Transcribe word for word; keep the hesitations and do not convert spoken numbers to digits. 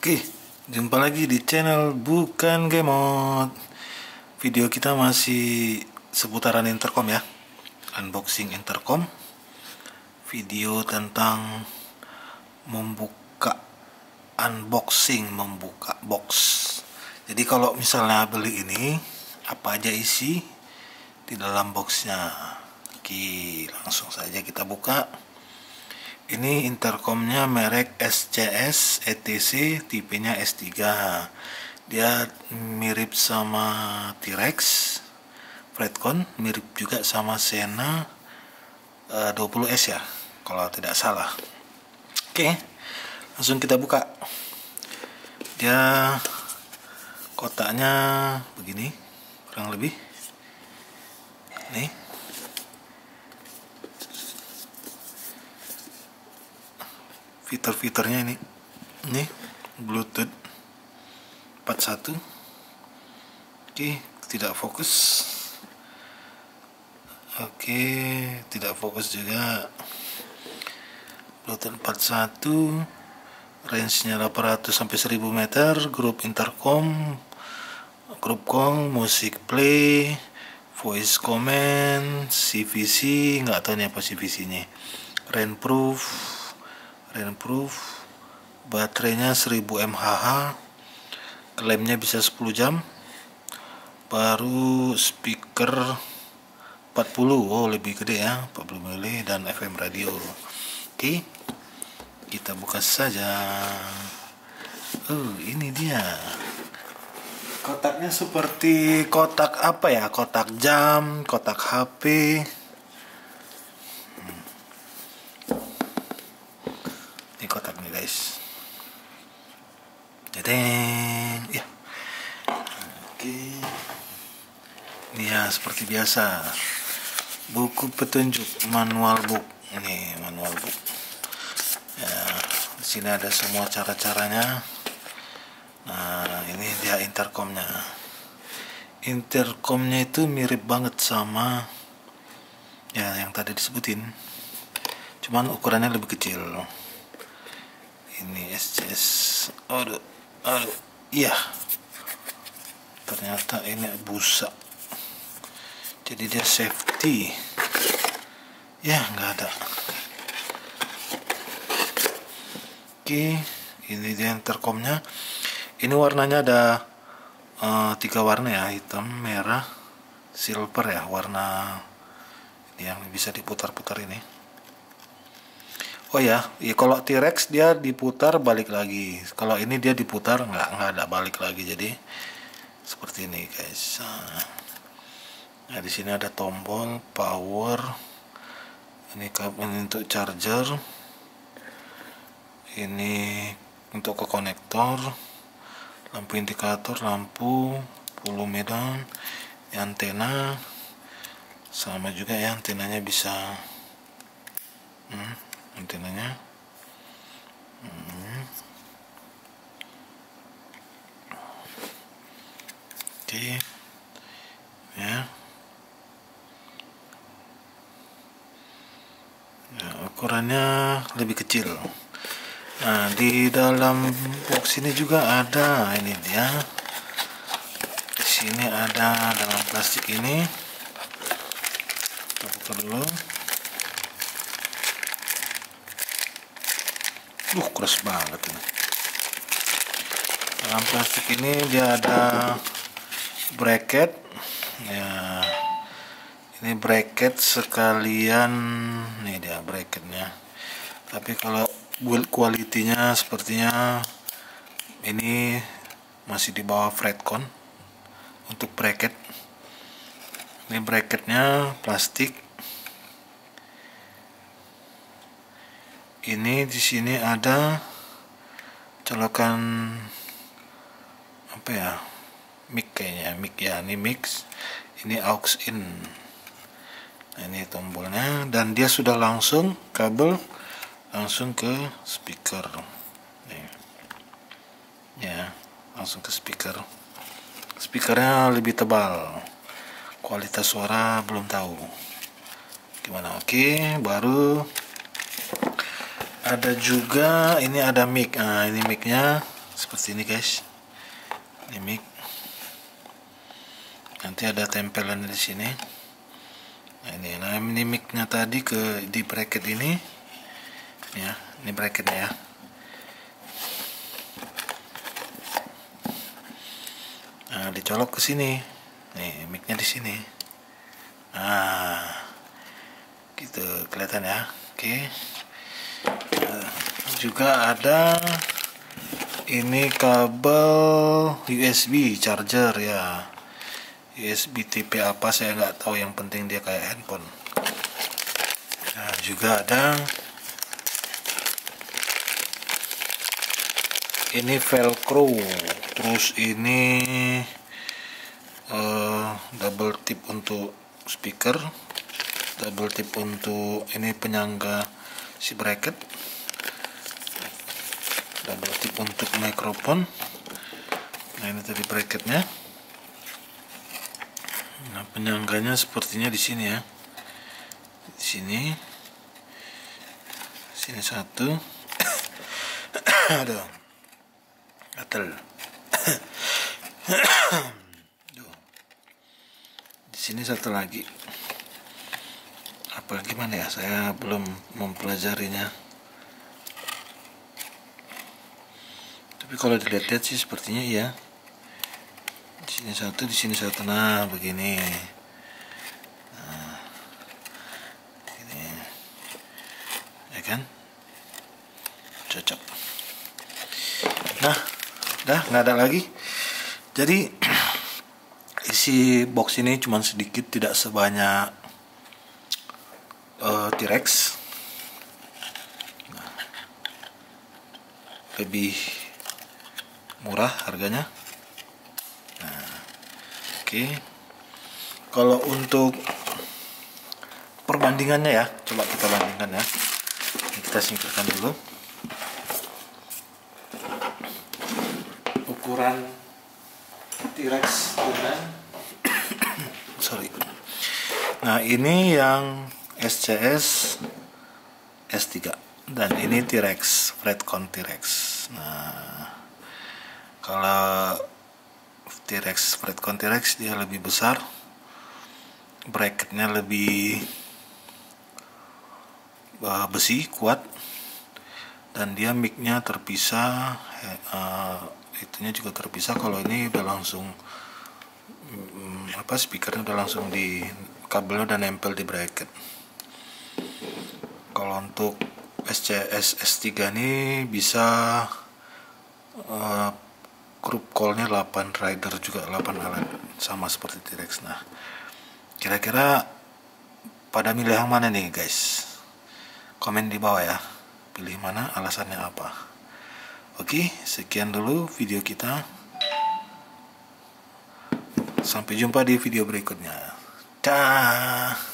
Oke, jumpa lagi di channel Bukan Gemot. Video kita masih seputaran intercom ya. Unboxing intercom. Video tentang membuka unboxing, membuka box. Jadi kalau misalnya beli ini, apa aja isi di dalam boxnya. Oke, langsung saja kita buka. Ini intercomnya merek S C S E T C, tipenya S tiga. Dia mirip sama T-Rex Fredcon, mirip juga sama Sena uh, dua puluh S ya, kalau tidak salah. Oke, langsung kita buka. Dia kotaknya begini, kurang lebih. Nih. Fitur-fiturnya ini ini Bluetooth empat puluh satu. Oke, tidak fokus. Oke, tidak fokus juga. Bluetooth empat puluh satu, range-nya delapan ratus sampai seribu meter, grup intercom, grup call, musik play, voice command, C V C, nggak tahu nih apa C V C-nya. Rainproof rainproof, baterainya seribu mAh, klaimnya bisa sepuluh jam, baru speaker empat puluh, oh lebih gede ya, empat puluh mili, dan F M radio. Oke, kita buka saja. Oh, ini dia kotaknya, seperti kotak apa ya, kotak jam, kotak H P. Ini kotak nih guys. Dedeng ya. Oke. Ini ya seperti biasa. Buku petunjuk, manual book. Ini manual book. Ya, di sini ada semua cara-caranya. Nah, ini dia intercomnya. Intercomnya itu mirip banget sama ya yang tadi disebutin. Cuman ukurannya lebih kecil. Ini S C S. Aduh, aduh, iya. Ternyata ini busa. Jadi dia safety. Ya, nggak ada. Oke, ini dia intercomnya. Ini warnanya ada uh, tiga warna ya, hitam, merah, silver ya, warna ini yang bisa diputar-putar ini. Oh ya, ya kalau T-Rex dia diputar balik lagi. Kalau ini dia diputar nggak nggak ada balik lagi. Jadi seperti ini guys. Nah, di sini ada tombol power. Ini kabel untuk charger. Ini untuk ke konektor. Lampu indikator, lampu, puluh medan, antena. Sama juga ya, antenanya bisa. Hmm. Antenanya hmm. Oke ya. Ya, ukurannya lebih kecil. Nah, di dalam box ini juga ada, ini dia. Di sini ada dalam plastik ini. Kita buka dulu. Duh, keras banget ini. Dalam plastik ini dia ada bracket. Ya, ini bracket sekalian. Nih dia bracketnya. Tapi kalau build quality-nya sepertinya ini masih di bawah Fredcon untuk bracket. Ini bracketnya plastik. Ini di sini ada colokan apa ya, mic kayaknya, mic ya, ini mix, ini aux in. Nah, ini tombolnya, dan dia sudah langsung kabel langsung ke speaker. Nih. Ya, langsung ke speaker. Speakernya lebih tebal. Kualitas suara belum tahu gimana. Oke, baru ada juga ini, ada mic. Nah, ini micnya seperti ini guys. Ini mic. Nanti ada tempelan di sini. Nah ini, nah ini mic-nya tadi ke di bracket ini. Ya, ini bracketnya ya. Nah, dicolok ke sini. Nih, mic-nya di sini. Nah, gitu kelihatan ya. Oke. Nah, juga ada ini kabel U S B charger ya. U S B tipe apa saya nggak tahu, yang penting dia kayak handphone. Nah, juga ada ini velcro, terus ini uh, double tip untuk speaker, double tip untuk ini penyangga si bracket, double tip untuk mikrofon. Nah ini tadi bracketnya. Nah penyangganya sepertinya di sini ya, di sini, sini satu, aduh, gatel. Di sini satu lagi. Apa gimana ya? Saya belum mempelajarinya. Tapi kalau dilihat-lihat sih sepertinya iya. Di sini satu, di sini satu. Nah, begini. Nah, ini, ya kan? Cocok. Nah, dah nggak ada lagi. Jadi isi box ini cuma sedikit, tidak sebanyak uh, T-Rex. Nah, lebih murah harganya. Nah, oke. Okay. Kalau untuk perbandingannya ya, coba kita bandingkan ya. Kita singkirkan dulu. Ukuran T-Rex dengan sorry. Nah, ini yang S C S S tiga dan ini T-Rex, Fredcon T-Rex. Nah, kalau T-Rex, Fredcon T-Rex dia lebih besar, bracketnya lebih uh, besi, kuat, dan dia mic-nya terpisah, uh, itunya juga terpisah. Kalau ini udah langsung um, apa speakernya udah langsung di kabelnya udah nempel di bracket. Kalau untuk S C S S tiga ini bisa uh, group call-nya delapan rider juga, delapan alat, sama seperti T-Rex. Nah, kira-kira pada milih yang mana nih guys? Komen di bawah ya, pilih mana, alasannya apa. Oke, sekian dulu video kita. Sampai jumpa di video berikutnya. Dah.